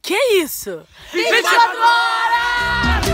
Que isso? 24 horas!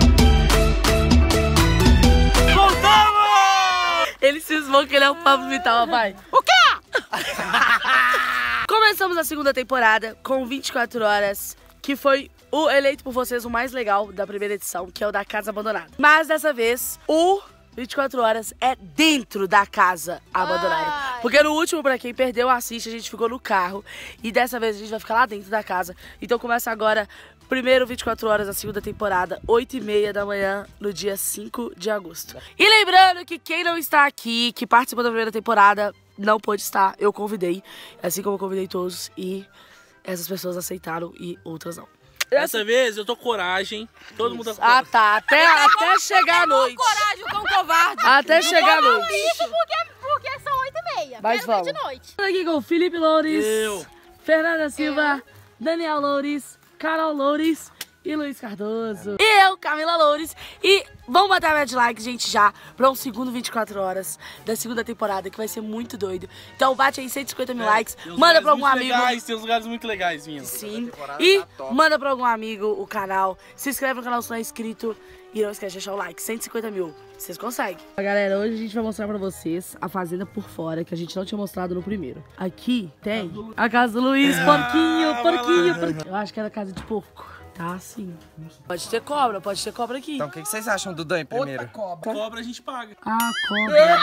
Voltamos! Ele cismou que ele é o Pablo Vittar, vai. O quê? Começamos a segunda temporada com 24 horas, que foi o eleito por vocês o mais legal da primeira edição, que é o da Casa Abandonada. Mas dessa vez, o 24 horas é dentro da casa abandonada. Porque no último, pra quem perdeu, assiste, a gente ficou no carro. E dessa vez a gente vai ficar lá dentro da casa. Então começa agora, primeiro 24 horas da segunda temporada, 8h30 da manhã, no dia 5 de agosto. E lembrando que quem não está aqui, que participou da primeira temporada, não pôde estar. Eu convidei, assim como eu convidei todos. E essas pessoas aceitaram e outras não. Dessa vez eu tô coragem. Todo mundo tá com coragem. Ah, tá. Até chegar a noite. Coragem, o cão covarde. Até chegar a noite. Isso porque são 8h30. Mas vamos. De noite. Aqui com o Felipe Loures, Eu. Fernanda Silva, Daniel Loures, Carol Loures e Luiz Cardoso. E eu, Camila Loures. E vamos bater a média de like, gente, já pra um segundo 24 horas da segunda temporada, que vai ser muito doido. Então bate aí 150 mil likes, manda pra algum amigo. Tem uns lugares muito legais vindo. Sim. E manda pra algum amigo o canal. Se inscreve no canal se não é inscrito. E não esquece de deixar o like. 150 mil. Vocês conseguem. Galera, hoje a gente vai mostrar pra vocês a fazenda por fora, que a gente não tinha mostrado no primeiro. Aqui tem a casa do Luiz. Porquinho. Eu acho que era casa de porco. Tá assim. Pode ter cobra aqui. Então o que vocês acham do Dan primeiro? Cobra a gente paga. Ah, cobra.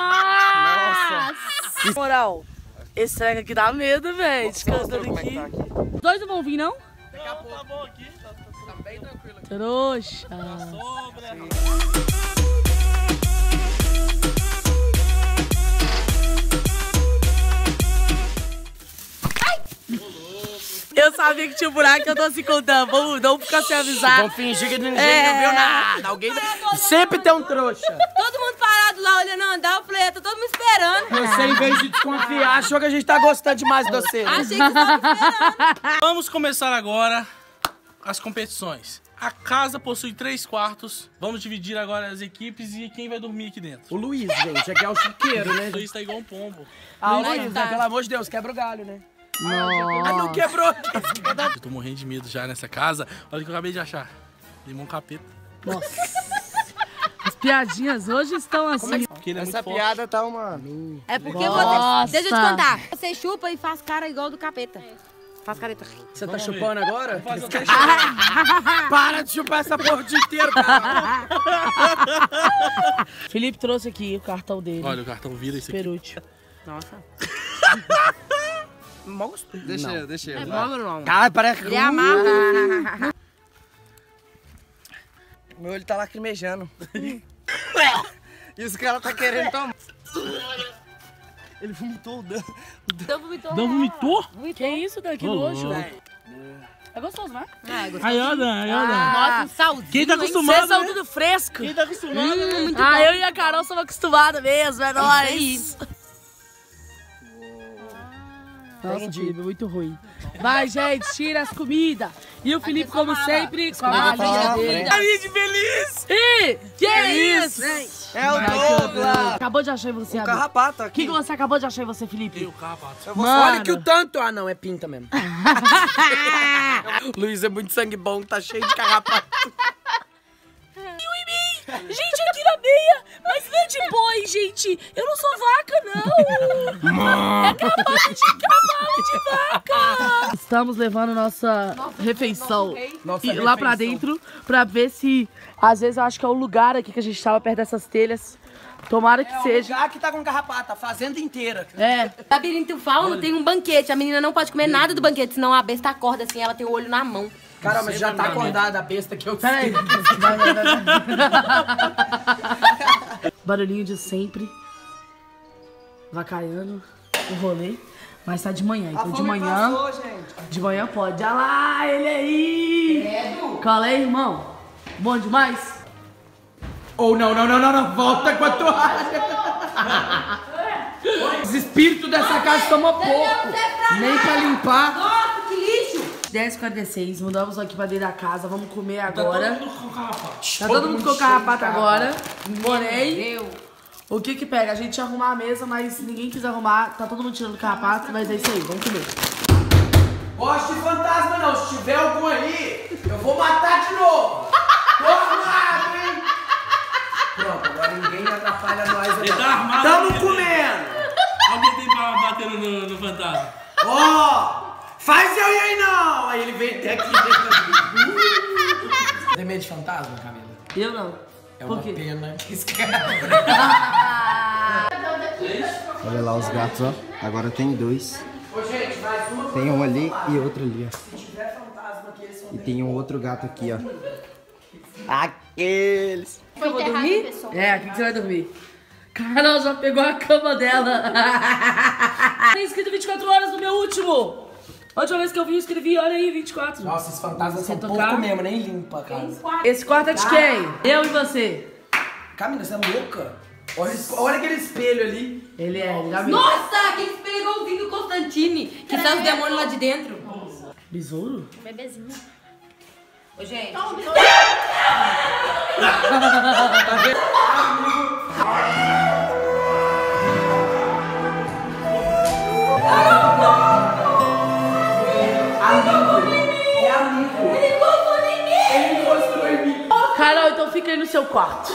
Nossa. Moral, esse treco aqui dá medo, velho. Descansando aqui. Os dois não vão vir, não? Tá bom aqui. Tá bem tranquilo aqui. Trouxa. Sobra. Eu sabia que tinha um buraco, eu tô assim contando. Vamos ficar sem avisar. Vamos fingir que ninguém não viu nada. Alguém sempre tem um trouxa. Todo mundo parado lá olhando andar, eu falei, tá todo mundo esperando. Você, em vez de desconfiar, achou que a gente tá gostando demais de você. Achei que tava esperando. Vamos começar agora as competições. A casa possui 3 quartos. Vamos dividir agora as equipes e quem vai dormir aqui dentro. O Luiz, gente, aqui é o chiqueiro, né? O Luiz tá igual um pombo. Ah, o Luiz, né? Pelo amor de Deus, quebra o galho, né? Nossa. Ah, não quebrou. Eu tô morrendo de medo já nessa casa. Olha o que eu acabei de achar. Limão capeta. Nossa. As piadinhas hoje estão assim. Porque ele é Essa muito forte. piada tá uma... É porque Nossa. você... Deixa eu te contar. Você chupa e faz cara igual do capeta. Faz careta. Você tá Vamos ver. chupando agora? Vamos fazer Para de chupar essa porra o dia inteiro, cara. Felipe trouxe aqui o cartão dele. Olha, o cartão vira isso aqui. Perútil. Nossa. Monstro? Deixa eu. Não. Cara, parece que... Ele amarra. Meu olho tá lacrimejando. E os caras tá querendo tomar. Ele vomitou o Dan. Não vomitou? Que isso, Dan? Que nojo, velho. É gostoso, né? Aí, ó, Dan, aí, ó, Dan. Nossa, um salzinho. Quem tá acostumado, Vocês são né? tudo fresco. Quem tá acostumado, né? Muito Ah, bom. eu e a Carol somos acostumados mesmo, é nóis. Nossa, Entendi. Felipe, muito ruim. Vai, gente, tira as comidas. E o Felipe, como sempre, com a barriga dele. Carinha de feliz! Ih, que isso? É o Douglas. Acabou de achar em você, O amigo. carrapato O aqui. que você acabou de achar em você, Felipe? Eu, carrapato. Mano. Olha que o tanto... Ah, não, é pinta mesmo. Luiz é muito sangue bom, tá cheio de carrapato. Gente, aqui na meia, mas não é de boi, gente. Eu não sou vaca, não. É cavalo de vaca. Estamos levando nossa refeição Nossa lá pra dentro pra ver se, às vezes, eu acho que é o lugar aqui que a gente tava perto dessas telhas. Tomara que É o seja. lugar que tá com carrapato, a fazenda inteira. É. Labirinto Fauno tem um banquete. A menina não pode comer nada do banquete, senão a besta acorda assim, ela tem o olho na mão. Cara, mas já tá acordada a besta que eu Peraí. Vai. Barulhinho de sempre. Vacaiando o rolê. Mas tá de manhã, então de manhã. Passou, gente. De manhã pode. Olha lá, ele aí! Cola aí, irmão. Bom demais? Ou não. Volta com a toalha. Os espíritos dessa casa tomam pouco. Nem pra limpar. Nossa, que lixo! 10h46, mudamos aqui pra dentro da casa. Vamos comer agora. Todo mundo com carrapato. Tá todo mundo com carrapato agora. Porém, Eu. o que que pega? A gente ia arrumar a mesa, mas ninguém quis arrumar. Tá todo mundo tirando carrapato, mas é isso aí, vamos comer. Gosto de fantasma não, se tiver algum aí, eu vou matar de novo. Tô armado, hein? Pronto, agora ninguém atrapalha nós. Ele tá armado. Tamo comendo. Alguém tem pra bater no fantasma? Ó, faz eu ir aí não. Aí ele vem até aqui. Tem medo de fantasma, Camila? Eu não. É Por uma quê? pena que esse cara... Olha lá os gatos, ó. Agora tem 2. Tem um ali e outro ali, ó. E tem um outro gato aqui, ó. Aqueles. Eu vou dormir? É, aqui que você vai dormir. Carol já pegou a cama dela. Tem escrito 24 horas no meu último. A última vez que eu vi, eu escrevi, olha aí, 24. Nossa, esses fantasmas são tocar? pouco mesmo, nem limpa a casa. Esse quarto é de quem? Eu e você. Camila, você é louca? Olha aquele espelho ali. Ele já viu. Nossa, aquele espelho igualzinho do Constantine, que sai os demônios lá de dentro. Besouro? Um bebezinho. Ô, gente. Carol, então fica aí no seu quarto.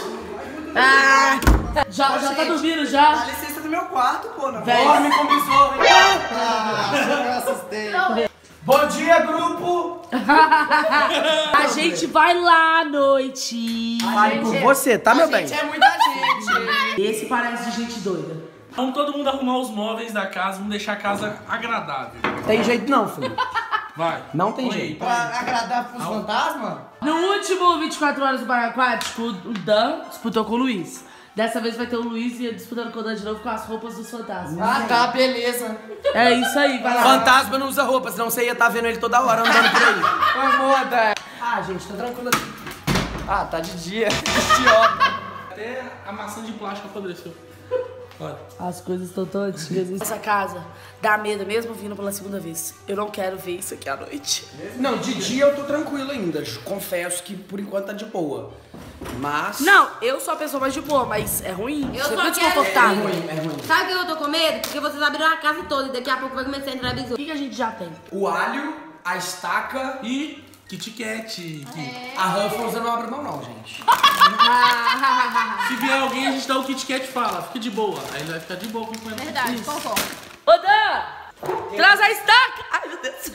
Já tá dormindo já? Dá licença do meu quarto, pô. Não Véi. dorme com besouro. Eu assustei. Bom dia, grupo. A gente vai lá à noite. Fale por você, tá, meu bem? É muita gente. Esse parece de gente doida. Vamos todo mundo arrumar os móveis da casa, vamos deixar a casa agradável. Tem jeito não, filho. Vai. Não tem Põe aí, jeito. põe aí. Pra agradar pros fantasmas? No último 24 horas do Parque Aquático, o Dan disputou com o Luiz. Dessa vez vai ter o Luiz e disputando com o Dan de novo com as roupas dos fantasmas. Ah, tá, beleza. É isso aí, vai lá. Fantasma não usa roupa, senão você ia estar vendo ele toda hora andando por aí. Foi moda. Ah, gente, tá tranquilo. Ah, tá de dia. Até a maçã de plástico apodreceu. Olha. As coisas estão tão antigas. Essa casa dá medo mesmo vindo pela segunda vez. Eu não quero ver isso aqui à noite. Não, de dia eu tô tranquilo ainda. Confesso que por enquanto tá de boa. Mas... Não, eu sou a pessoa mais de boa, mas é ruim. Eu Você só fica quero- desconfortável. É ruim. Sabe o que eu tô com medo? Porque vocês abriram a casa toda e daqui a pouco vai começar a entrar O besouro. que a gente já tem? O alho, a estaca E Kit Kat. a Ruffles eu não abro mão não, gente. Se vier alguém, a gente dá o Kit Kat e fala, fica de boa. Aí ele vai ficar de boa acompanhando. Verdade, concordo. Ô, Dan! Traz a estaca! Ai, meu Deus.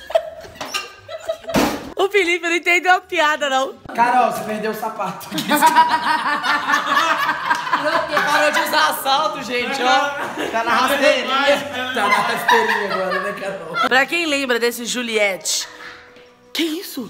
O Felipe não entendeu a piada, não. Carol, você perdeu o sapato. Parou de usar assalto, gente, ó. Tá na rasteirinha. Tá na rasteirinha agora, né, Carol? Pra quem lembra desse Juliette... Que isso?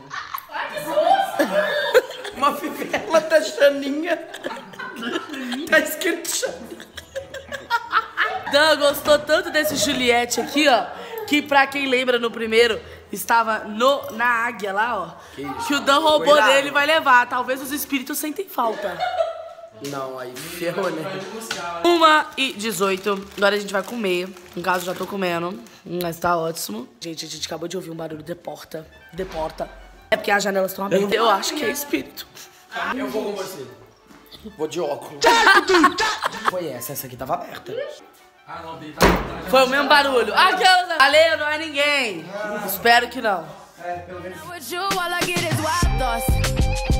Uma fivela da Xaninha. Tá escrito Xaninha. Dan gostou tanto desse Juliette aqui, ó, que pra quem lembra no primeiro, estava na águia lá, ó. Que o Dan roubou Foi lá. dele e vai levar. Talvez os espíritos sentem falta. Não, aí ferrou, né? 1h18. Agora a gente vai comer. No caso, já tô comendo. Mas tá ótimo. Gente, a gente acabou de ouvir um barulho de porta. De porta. É porque as janelas estão abertas. Eu acho que é espírito. Eu vou com você. Vou de óculos. Foi essa aqui tava aberta. Ah, não, dele tá vontade. Foi o mesmo barulho. Aquela... Valeu, não é ninguém. Espero que não. With you, all I get is wild thoughts.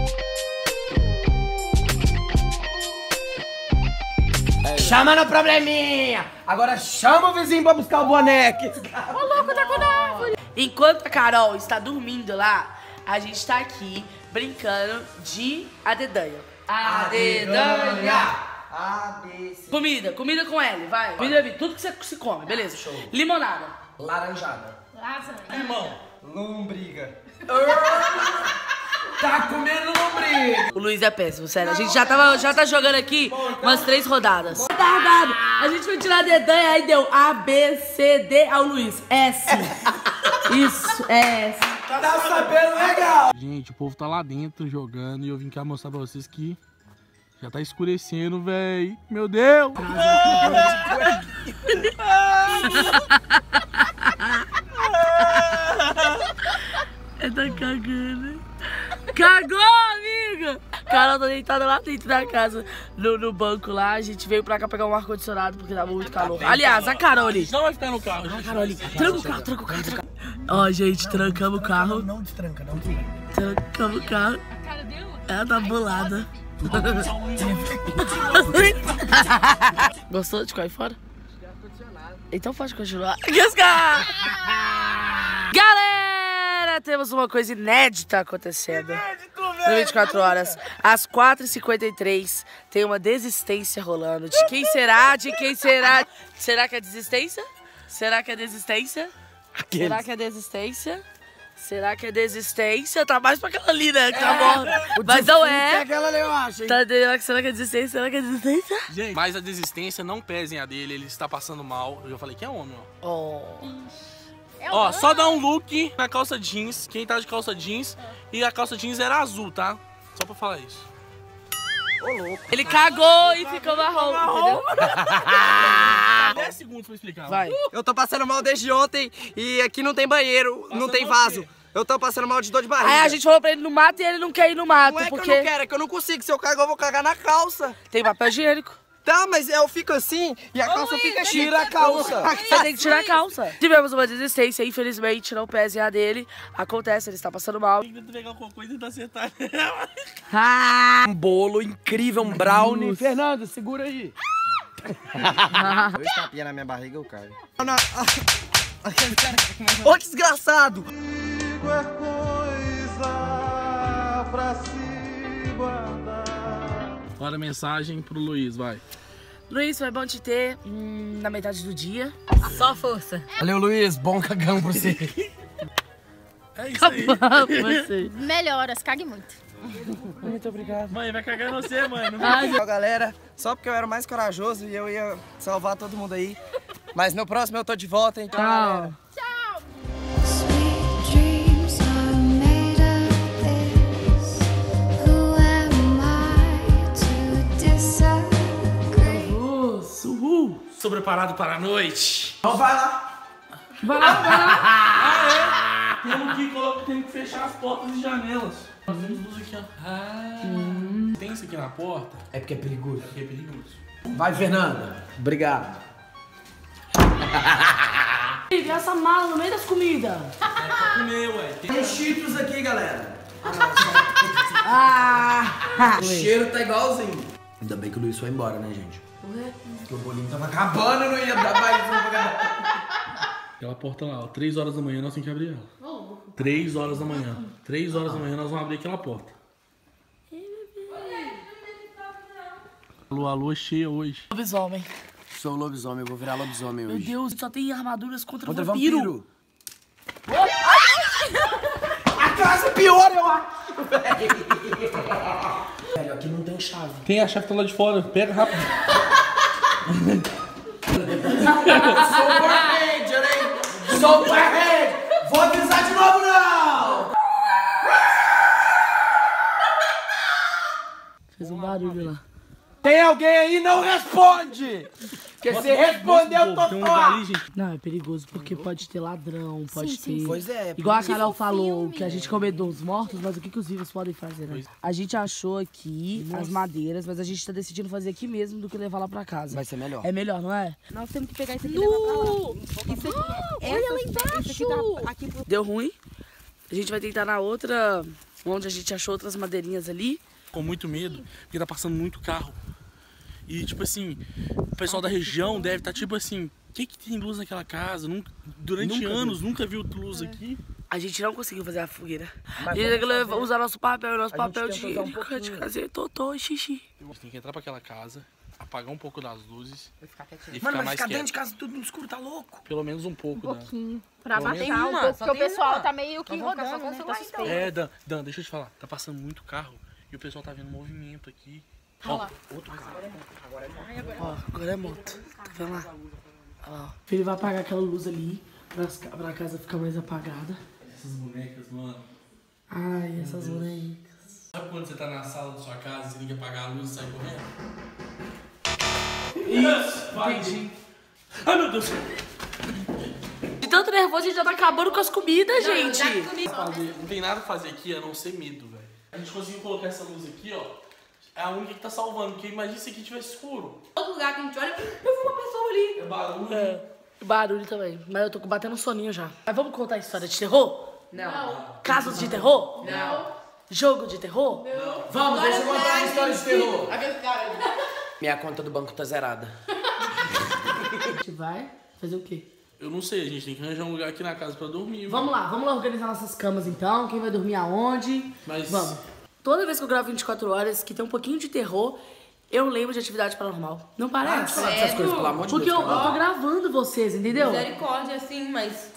Chama no probleminha! Agora chama o vizinho pra buscar o boneco. Enquanto a Carol está dormindo lá, a gente tá aqui brincando de adedanha. Adedanha! Comida com L, vai. Comida, tudo que você se come, beleza. Limonada. Laranjada. Irmão, Lombriga. Tá comendo lombriga. O Luiz é péssimo, sério. A gente já tá jogando aqui umas 3 rodadas. Retardado. A gente foi tirar a dedanha, aí deu A, B, C, D, ao Luiz. S. Isso, S. Tá sabendo legal. gente, o povo tá lá dentro jogando e eu vim cá mostrar pra vocês que já tá escurecendo, véi. Meu Deus! Tá cagando. Cagou, amiga! Carol tá deitada lá dentro da casa, no banco lá. A gente veio pra cá pegar um ar-condicionado porque tava muito calor. Aliás, a Carol ali. Não vai ficar no carro, gente. Carol ali. Tranca o carro. Ó, gente, trancamos o carro. Não destranca, não. Trancamos o carro. Ela tá bolada. Gostou de ficar aí fora? Então pode continuar. Galera, temos uma coisa inédita acontecendo. No 24 horas, às 4h53, tem uma desistência rolando. De quem será? De quem será? Será que é desistência? Será que é desistência? Será que é desistência? Será que é desistência? Tá mais pra aquela ali, né? Que tá morta. Mas não é. Aquela ali, eu acho, hein? Tá, será que é desistência? Será que é desistência? Gente, mas a desistência, não pesem a dele, ele está passando mal. Eu já falei que é homem, ó. Ó, só dá um look na calça jeans, quem tá de calça jeans, e a calça jeans era azul, tá? Só pra falar isso. Ô, louco. Ele cagou e ficou marrom, entendeu? 10 segundos pra explicar. Vai. Eu tô passando mal desde ontem e aqui não tem banheiro, não tem vaso. Eu tô passando mal de dor de barriga. Aí a gente falou pra ele ir no mato e ele não quer ir no mato, Não é porque que eu não quero, é que eu não consigo. Se eu cagar, eu vou cagar na calça. tem papel higiênico. Tá, mas eu fico assim e a calça fica cheia. Tira a calça. Você tem que tirar a calça. Tivemos uma desistência, infelizmente, não pese a dele. Acontece, ele está passando mal. Tem que pegar alguma coisa e tentar acertar. Um bolo incrível, um brownie. Fernando, segura aí. Dois tapinhas na minha barriga, eu caio. Ô, que desgraçado. Bora mensagem pro Luiz, vai. Luiz, foi bom te ter na metade do dia. Só força. Valeu, Luiz. Bom cagão pra você. É isso aí. Você. Melhoras, cague muito. Muito obrigado. Mãe, vai cagar em você, mano. Tchau, galera. Só porque eu era o mais corajoso e eu ia salvar todo mundo aí. Mas no próximo eu tô de volta, então, galera. Sweet dreams are made of this. Who am I to disagree? Uhul. Estou preparado para a noite. Então vai lá. Ah, é? Temos que fechar as portas e janelas. Nós temos luz aqui, ó. Tem isso aqui na porta? É porque é perigoso. Porque é perigoso. Vai, Fernanda. Obrigado. E essa mala no meio das comidas. É pra comer, ué. Tem cheetos aqui, galera. O cheiro tá igualzinho. Ainda bem que o Luiz foi embora, né, gente? Porque o bolinho tava acabando, não ia dar mais um pra cada... Aquela porta lá, ó. 3 horas da manhã nós temos que abrir ela. 3 horas da manhã. 3 horas da manhã nós vamos abrir aquela porta. A lua cheia hoje. Lobisomem. Sou lobisomem, eu vou virar lobisomem Meu hoje. Deus, só tem armaduras contra Contra vampiro. A casa é pior, eu acho. Velho, aqui não tem chave. Tem a chave tá lá de fora. Pega rápido. Sou barrede, hein? Sou barrede. Vou avisar de novo, não. Fez um barulho lá. Tem alguém aí? Não responde. Porque se responder, eu tô Tem um lugar ali, gente. Não, é perigoso porque pode ter ladrão, pode ter... Pois é. Igual a Carol falou, que a gente comedou os mortos, mas o que os vivos podem fazer, né? A gente achou aqui as madeiras, mas a gente tá decidindo fazer aqui mesmo do que levar lá pra casa. Vai ser melhor. É melhor, não é? Nós temos que pegar isso aqui e levar pra lá. Isso aqui, olha lá embaixo. Isso aqui tá aqui pro... Deu ruim. A gente vai tentar na outra, onde a gente achou outras madeirinhas ali. Com muito medo, porque tá passando muito carro. E tipo assim, o pessoal da região deve estar tipo assim, o que tem luz naquela casa? Durante anos nunca viu luz aqui. A gente não conseguiu fazer a fogueira. A gente tem que usar nosso papel de fazer totô e xixi. A gente tem que entrar pra aquela casa, apagar um pouco das luzes e ficar Mano, mas mais ficar dentro quieto. de casa tudo no escuro, tá louco? Pelo menos um pouco, pouquinho. Pra Pelo menos matar um pouco, porque o pessoal tá meio que Vamos ficar só rodando, com né? o Tá celular, suspeito. É, Dan, deixa eu te falar, tá passando muito carro e o pessoal tá vendo movimento aqui. Ó, outro carro. Ó, agora é moto. Tá vendo lá? Ó. Ele vai apagar aquela luz ali pra casa ficar mais apagada. Essas bonecas, mano. Ai, essas bonecas. Sabe quando você tá na sala da sua casa, você tem que apagar a luz e sai correndo? Isso, Vai. entendi. Ai, meu Deus. De tanto nervoso, a gente já tá acabando com as comidas, gente. Não tem nada pra fazer aqui a não ser medo, velho. A gente conseguiu colocar essa luz aqui, ó. É a única que tá salvando, porque imagina se aqui tivesse escuro. Todo lugar que a gente olha, eu vi uma pessoa ali. É barulho. Barulho também. Mas eu tô batendo um soninho já. Mas vamos contar a história de terror? Não. Casos de terror? Não. Jogo de terror? Não. Vamos, deixa eu contar uma história de terror. Aquele cara ali. Minha conta do banco tá zerada. A gente vai fazer o quê? Eu não sei, a gente tem que arranjar um lugar aqui na casa pra dormir. Vamos lá organizar nossas camas então. Quem vai dormir aonde? Mas... Vamos. Toda vez que eu gravo 24 horas, que tem um pouquinho de terror, eu lembro de atividade paranormal. Não parece? Fala dessas coisas, pelo amor de Porque Deus. eu tô gravando vocês, entendeu? Misericórdia, assim, mas...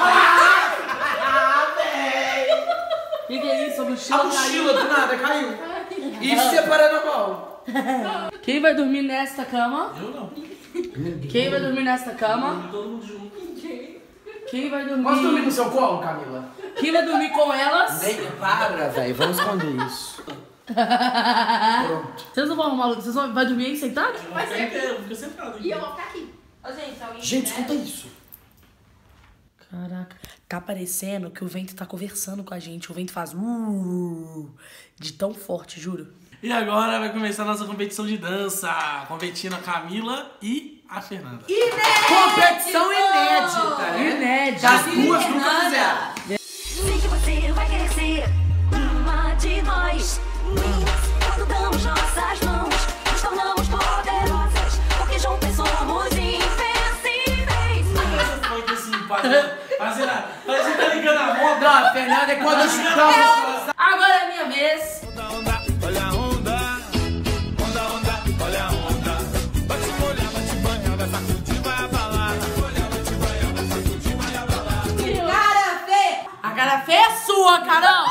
O que é isso? A A mochila mochila do nada caiu. Isso é paranormal. Quem vai dormir nesta cama? Eu não. Quem vai dormir nesta cama? Todo mundo junto. Quem vai dormir... Posso dormir no seu colo, Camila? Quem vai dormir com elas? Nem para, velho. Vamos esconder isso. Pronto. Vocês não vão arrumar lugar? Vocês vão dormir aí sentado? Vai ser inteiro, fica sentado aqui. E eu vou ficar aqui. Ô, gente, se alguém Gente, quiser- escuta isso. Caraca, tá parecendo que o vento tá conversando com a gente. O vento faz de tão forte, juro. E agora vai começar a nossa competição de dança. Competindo a Camila e a Fernanda. Competição inédita, né? Inédita. As duas nunca fizeram. Sei que você vai querer ser uma de nós. Quando damos nossas mãos, nos tornamos poderosas. Porque juntas somos invencíveis. Essas coisas assim, parece que tá ligando a moto. Não, a Fernanda é quando chutamos. Agora é minha vez. Olha a onda, olha a onda. Vai te molhar, vai te banhar, vai sacudir, vai abalar. Vai te molhar, vai te banhar, vai sacudir, vai abalar. Cara feia! A cara feia é sua, Carol.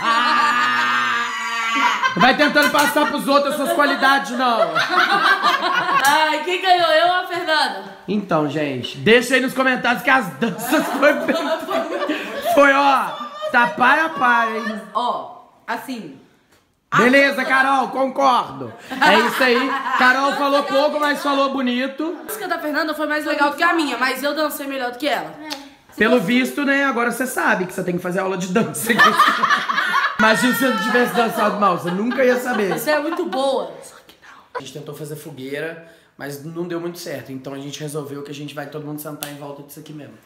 Vai tentando passar pros outros as suas qualidades, não. Ai, quem ganhou? Eu ou a Fernanda? Então, gente, deixa aí nos comentários que as danças foi ó, tá para a par, hein? Ó, assim... Beleza, Carol, concordo. É isso aí. Carol falou pouco, mas falou bonito. A música da Fernanda foi mais legal do que a minha, mas eu dancei melhor do que ela. Pelo visto, né, agora você sabe que você tem que fazer aula de dança. Imagina se você não tivesse dançado mal, você nunca ia saber. Você é muito boa. A gente tentou fazer fogueira, mas não deu muito certo. Então a gente resolveu que a gente vai todo mundo sentar em volta disso aqui mesmo.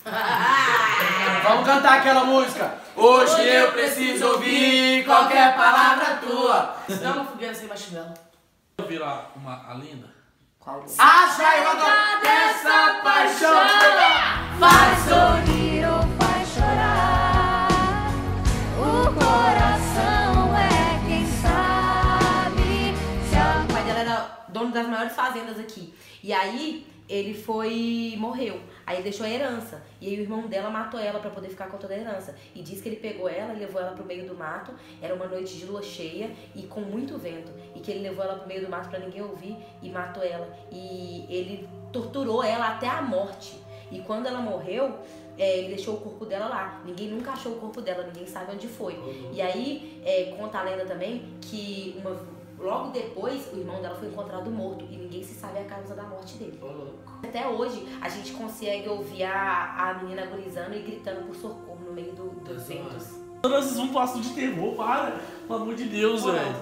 Vamos cantar aquela música. Hoje eu preciso ouvir qualquer palavra tua. Não é uma fogueira sem marshmallow. Eu virar a linda? Acha eu adoro essa paixão. Faz sorrir ou faz chorar. O coração é quem sabe. O pai dela era dono das maiores fazendas aqui. E aí, ele morreu. Aí ele deixou a herança. E aí o irmão dela matou ela pra poder ficar com toda a herança. E diz que ele pegou ela e levou ela pro meio do mato. Era uma noite de lua cheia e com muito vento. E que ele levou ela pro meio do mato pra ninguém ouvir e matou ela. E ele torturou ela até a morte. E quando ela morreu, ele deixou o corpo dela lá. Ninguém nunca achou o corpo dela, ninguém sabe onde foi. E aí, conta a lenda também que logo depois o irmão dela foi encontrado morto e ninguém se sabe a causa da morte dele. Até hoje a gente consegue ouvir a menina agonizando e gritando por socorro no meio dos ventos. Vocês vão falar de terror, para. Pelo amor de Deus, velho.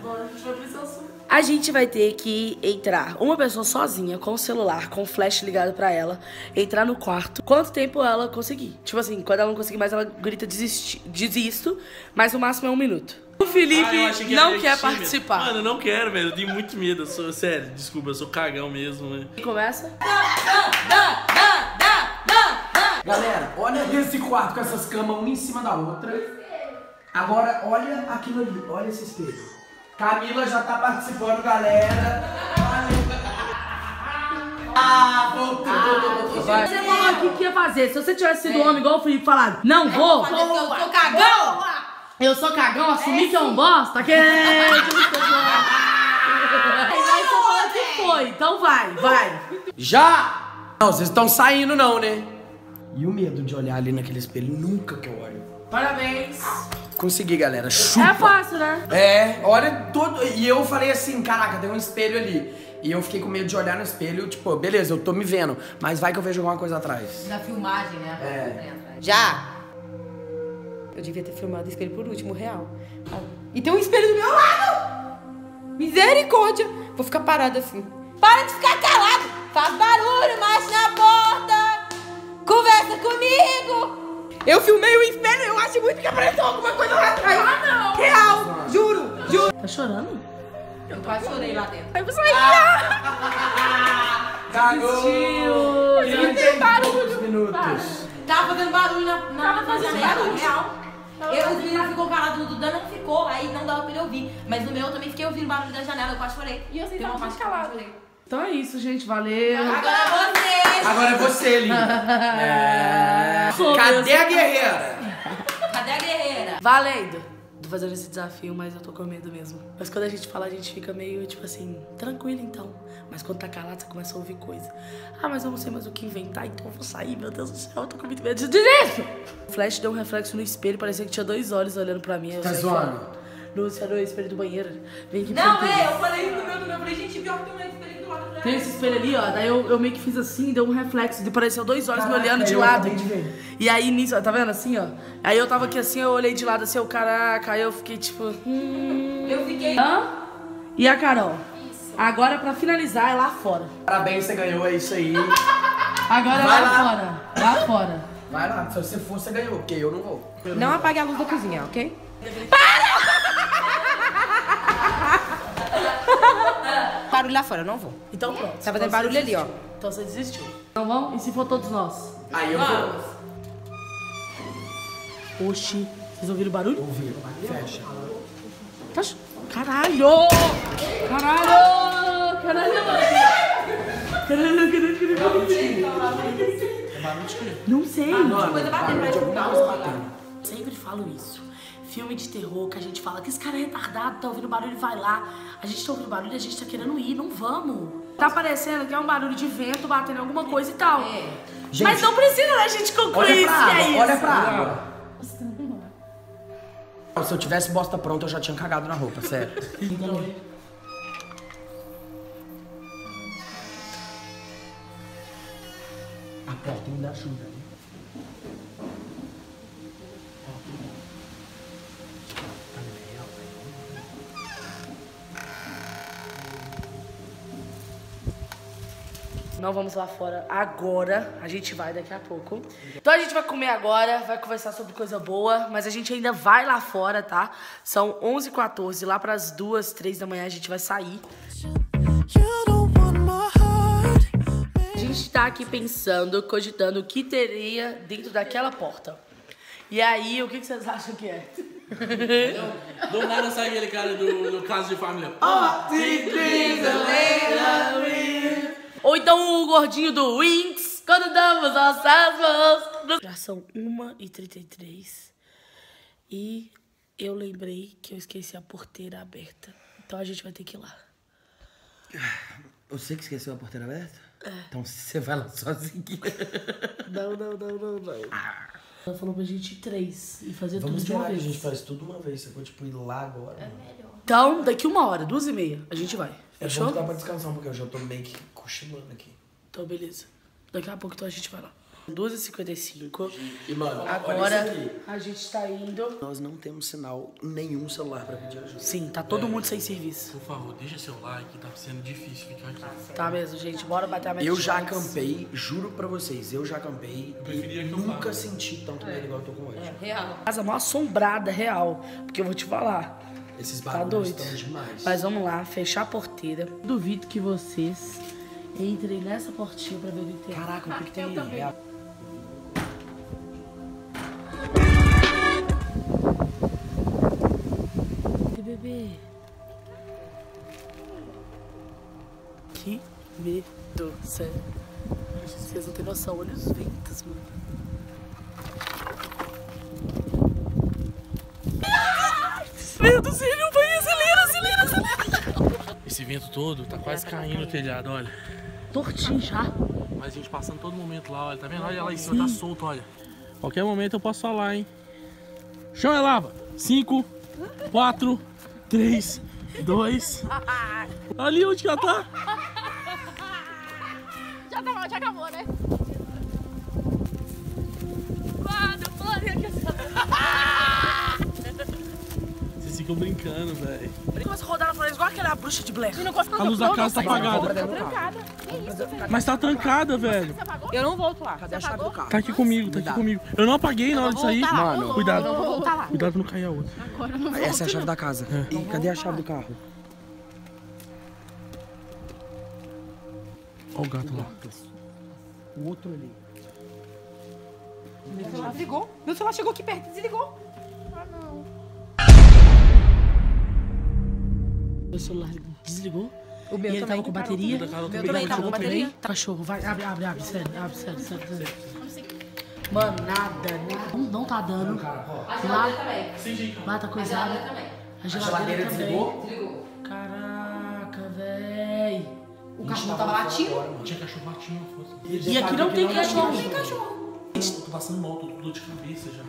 A gente vai ter que entrar, uma pessoa sozinha, com o celular, com o flash ligado pra ela, entrar no quarto. Quanto tempo ela conseguir? Tipo assim, quando ela não conseguir mais, ela grita desisto, mas o máximo é 1 minuto. O Felipe eu achei que não era quer tímido. participar. Mano, eu não quero, velho. Eu tenho muito medo. Sério, desculpa, eu sou cagão mesmo, velho. Começa? Galera, olha esse quarto com essas camas uma em cima da outra. Agora, olha aquilo ali, olha esse espelho. Camila já tá participando, galera. Voltou. Você falou aqui o que ia fazer. Se você tivesse sido homem igual o Felipe falado, não vou. Eu sou cagão! Eu sou cagão, assumi que é um bosta. Que Mas você falou que foi, então vai. Já! Não, vocês estão saindo não, né? E o medo de olhar ali naquele espelho, nunca que eu olho. Parabéns. Consegui, galera. Chupa. É fácil, né? É, olha todo... E eu falei assim, caraca, tem um espelho ali. E eu fiquei com medo de olhar no espelho, tipo, beleza, eu tô me vendo, mas vai que eu vejo alguma coisa atrás. Na filmagem, né? É. Já! Eu devia ter filmado o espelho por último, real. E tem um espelho do meu lado! Misericórdia! Vou ficar parada assim. Para de ficar calado! Faz barulho, marcha na porta! comigo! Eu filmei o espelho, eu acho muito que apareceu alguma coisa lá atrás. Ah, não! Real! Juro! Tá chorando? Eu quase chorei lá dentro. Aí você vai Cagou! Não tem barulho! Minutos. Tava fazendo barulho na janela, real. Os meninos ficou parados, o Dudan não ficou, aí não dava pra ele ouvir. Mas no meu eu também fiquei ouvindo barulho da janela, eu quase chorei. E eu Tem tava uma muito parte que eu calada. chorei. Então é isso, gente. Valeu. Agora é você! Agora é você, linda. Cadê a guerreira? Cadê a guerreira? Valendo. Tô fazendo esse desafio, mas eu tô com medo mesmo. Mas quando a gente fala, a gente fica meio, tipo assim, tranquilo então. Mas quando tá calado, você começa a ouvir coisa. Ah, mas eu não sei mais o que inventar, então eu vou sair, meu Deus do céu, eu tô com muito medo disso. O Flash deu um reflexo no espelho, parecia que tinha 2 olhos olhando pra mim. Tá zoando? Lúcia, no espelho do banheiro. Vem aqui. Não, eu falei no meu, eu falei, gente, pior que tem um espelho do lado. Tem esse espelho ali, ó. Daí eu meio que fiz assim, deu um reflexo. Pareceu 2 olhos me olhando de lado. E aí nisso, ó, tá vendo assim, ó? Aí eu tava aqui assim, eu olhei de lado assim, eu, caraca, aí eu fiquei tipo. Eu fiquei. E a Carol? Agora pra finalizar é lá fora. Parabéns, você ganhou, é isso aí. Agora é Vai lá lá. fora. Lá fora. Vai lá, se você for, você ganhou, porque eu não vou. Não apague a luz da cozinha, ok? Barulho lá fora, eu não vou. Então pronto. Tá fazendo barulho ali, ó. Então você desistiu. Então vamos? E se for todos nós? Aí eu vou. Oxi. Vocês ouviram o barulho? Ouviu, fecha. Tá... Caralho! Caralho! Caralho! Não sei. Coisa batendo, Sempre falo isso. Filme de terror que a gente fala que esse cara é retardado, tá ouvindo barulho, vai lá. A gente tá ouvindo barulho e a gente tá querendo ir, não vamos. Tá parecendo que é um barulho de vento batendo em alguma coisa e tal. Gente, mas não precisa da gente concluir isso, água, que é isso. olha pra água. Se eu tivesse bosta pronta, eu já tinha cagado na roupa, sério. A porta ainda ajuda, né? Não vamos lá fora agora, a gente vai daqui a pouco. Então a gente vai comer agora, vai conversar sobre coisa boa, mas a gente ainda vai lá fora, tá? São 11h14, lá pras 2, 3 da manhã a gente vai sair. A gente tá aqui pensando, cogitando o que teria dentro daquela porta. E aí, o que vocês acham que é? Do nada sai aquele cara do Caso de Família. Ou então o gordinho do Winx, quando damos nossas mãos. Já são 1h33 e eu lembrei que eu esqueci a porteira aberta. Então a gente vai ter que ir lá. Você que esqueceu a porteira aberta? É. Então você vai lá sozinho. Não. Ela falou pra gente ir 3 e fazer Vamos tudo de uma esperar, vez. a gente faz tudo uma vez. Você pode tipo, ir lá agora. É melhor. Então, daqui 1 hora, 2h30, a gente vai. É Fechou? bom que dá pra descansar, porque eu já tô meio que cochilando aqui. Então, beleza. Daqui a pouco então, a gente vai lá. 2h55. E, mano, agora olha isso aqui. a gente tá indo. Nós não temos sinal nenhum celular pra pedir ajuda. Sim, tá todo mundo sem serviço. Por favor, deixa seu like, tá sendo difícil ficar aqui. Tá mesmo, gente. Bora bater a meta. Eu de já likes. acampei, juro pra vocês, eu já acampei e nunca senti tanto medo igual eu tô com hoje. Real. Casa mal assombrada, real. Porque eu vou te falar. Esses Tá barulhos doido. estão demais. Mas vamos lá, fechar a porteira. Duvido que vocês entrem nessa portinha pra ver o que tem. Caraca, o que tem aí? É a- E bebê. Que medo, sério. Vocês não têm noção, olha os ventos, mano. Meu Deus, ele vai, acelera. Esse vento todo tá quase caindo o telhado, olha. Tortinho já. Mas a gente passando todo momento lá, olha. Tá vendo? Olha lá em cima, tá solto, olha. Qualquer momento eu posso falar, hein. Chão é lava. 5, 4, 3, 2. Ali onde que ela tá? Já acabou, né? Mano, Você pensei que eu brincando, velho. Ele começa a rodar na floresta igual aquela bruxa de Blair. A luz da casa tá apagada. Tá trancada. Que isso, velho? Mas tá trancada, velho. Você apagou? Eu não volto lá. Cadê a chave do carro? Tá aqui comigo, tá aqui comigo. Eu não apaguei na hora de sair. Mano, Cuidado. Eu vou voltar lá. Cuidado pra não cair a outra. Agora eu não vou. essa é a chave da casa. E cadê a chave do carro? Olha o gato lá. O outro ali. Meu celular desligou. Meu celular chegou aqui perto e desligou. Meu celular desligou. O meu E ele tava com bateria. O meu também tava com bateria. Cachorro, vai, abre, sério, sério. Mano, nada. Não tá dando. A geladeira também. Lá tá A coisada. geladeira também. A geladeira também. Desligou. Caraca, véi. O cachorro tava latindo. Tinha cachorro latindo na foto. E aqui não tem cachorro. Eu tô passando mal, tô com dor de cabeça já.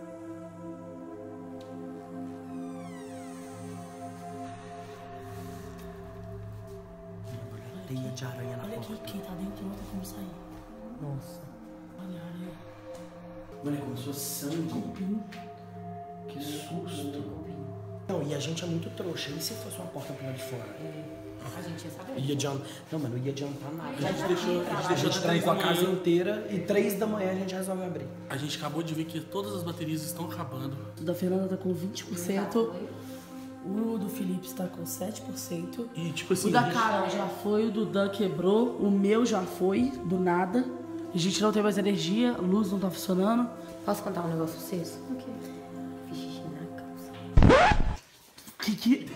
Teia de aranha na Olha porta. aqui, quem tá dentro não tem como sair. Nossa. Olha a aranha. Mano, começou sangue. Que susto. Não, e a gente é muito trouxa. E se fosse uma porta pro lado de fora? A gente ia saber. Ia adiantar. Não, mano, não ia adiantar nada. A gente deixou A gente trancou a casa inteira e 3 da manhã a gente resolve abrir. A gente acabou de ver que todas as baterias estão acabando. O da Fernanda tá com 20%. O do Felipe está com 7%. E tipo assim, O da a gente- Carol já foi, o do Dan quebrou, o meu já foi, do nada. A gente não tem mais energia, a luz não tá funcionando. Posso contar um negócio pra vocês? O quê? Fiz xixi na calça. Que?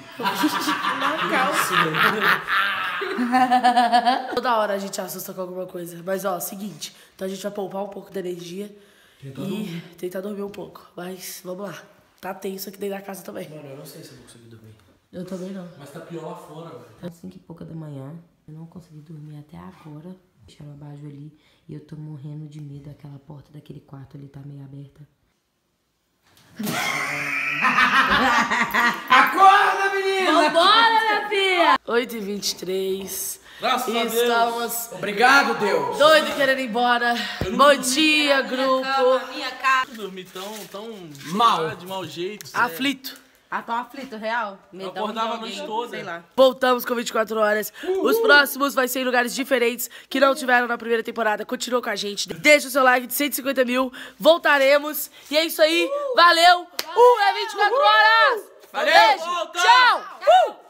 Toda hora a gente assusta com alguma coisa. Mas ó, seguinte, então a gente vai poupar um pouco da energia e tentar dormir um pouco. Mas vamos lá. Tá tenso aqui dentro da casa também. Mano, eu não sei se eu vou conseguir dormir. Eu também não. Mas tá pior lá fora, velho. Às 5h30 da manhã, eu não consegui dormir até agora. Deixaram abaixo ali e eu tô morrendo de medo. Aquela porta daquele quarto ali tá meio aberta. Acorda, menina! Vambora, minha filha! 8h23. Graças a Deus. Estamos Obrigado, Deus! doidos querendo ir embora. Bom dia, grupo. Eu dormi tão Mal. de mau jeito. Aflito. Ah, tá um aflito, real. Eu acordava a noite toda. Sei lá. Voltamos com 24 horas. Os próximos vai ser em lugares diferentes que não tiveram na primeira temporada. Continua com a gente. Deixa o seu like de 150 mil. Voltaremos. E é isso aí. Valeu. É 24 horas. Valeu. Beijo. Volta. Tchau.